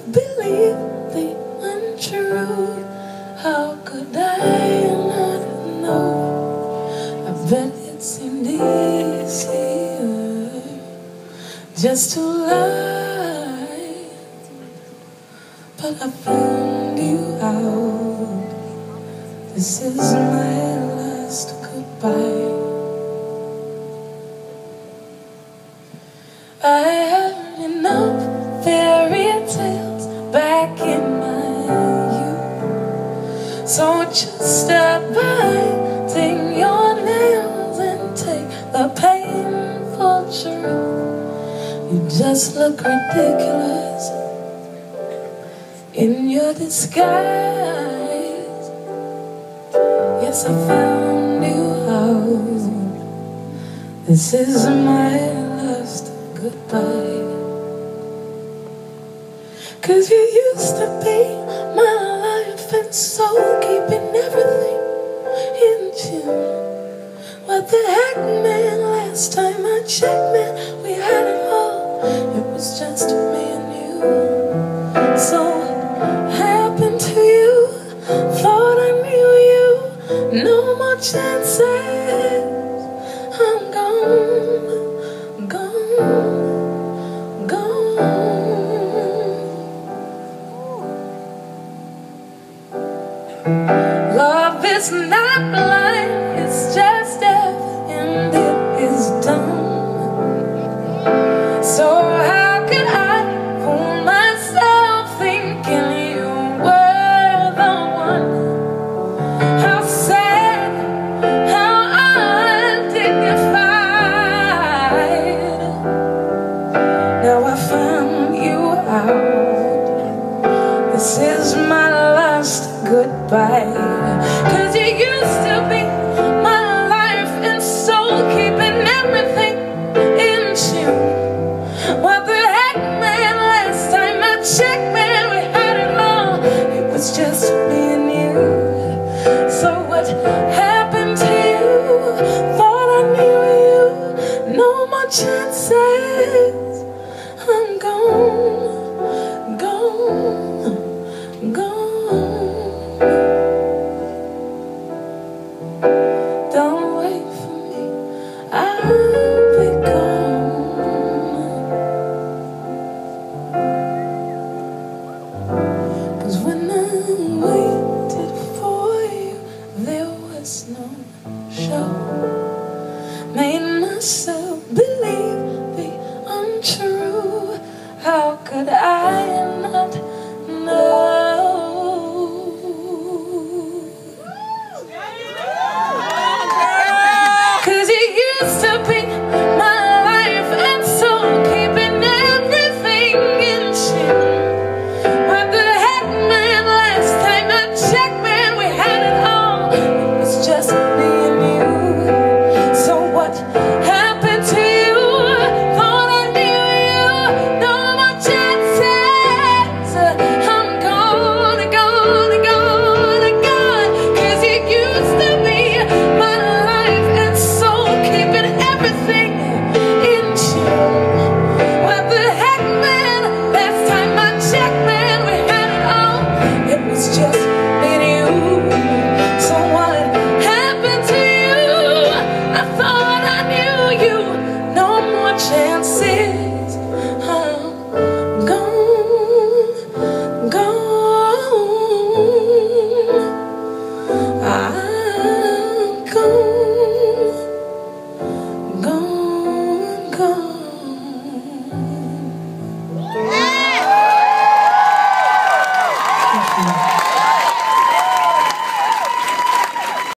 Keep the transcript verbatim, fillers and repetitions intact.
believe the untrue. How could I not know? I bet it seemed easier just to lie, but I found you out. This is my last goodbye. I had enough fairy tales back in my youth, so just stop biting your nails and take the painful truth. You just look ridiculous in your disguise. Yes, I found you out. This is my last goodbye. 'Cause you used to be my life and soul, keeping everything in tune. What the heck, man, last time I checked, man, we had it all. It was just me and you. So what happened to you? Thought I knew you. No more chances. I'm gone, gone, gone. Love is not blind, it's just deaf and it is dumb. So how could I fool myself thinking you were the one? How sad, how undignified. Now I found you out. This is my last goodbye. 'Cause you used to be my life and soul, keeping everything in tune. What the heck, man, last time I checked, man, we had it all. It was just me and you. So what happened to you? Thought I knew you. No more chances. I'm gone, gone, gone. Don't wait for me, I'll be gone. 'Cause when I waited for you, there was no show. Made myself believe the untrue. How could I not